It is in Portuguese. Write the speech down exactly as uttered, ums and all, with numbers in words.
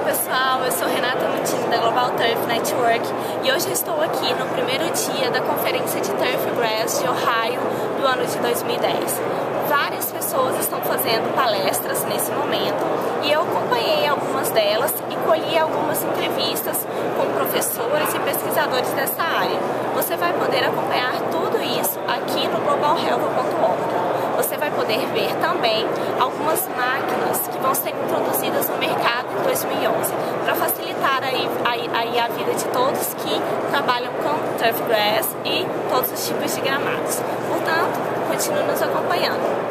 pessoal, eu sou Renata Mutini da Global Turf Network e hoje eu estou aqui no primeiro dia da Conferência de Turfgrass de Ohio do ano de dois mil e dez. Várias pessoas estão fazendo palestras nesse momento e eu acompanhei algumas delas e colhi algumas entrevistas com professores e pesquisadores dessa área. Você vai poder acompanhar tudo isso aqui no global helva ponto org. Você vai poder ver também algumas máquinas que vão ser introduzidas no mercado em dois mil e onze para facilitar aí, aí, aí a vida de todos que trabalham com Turfgrass e todos os tipos de gramados. Portanto, continue nos acompanhando.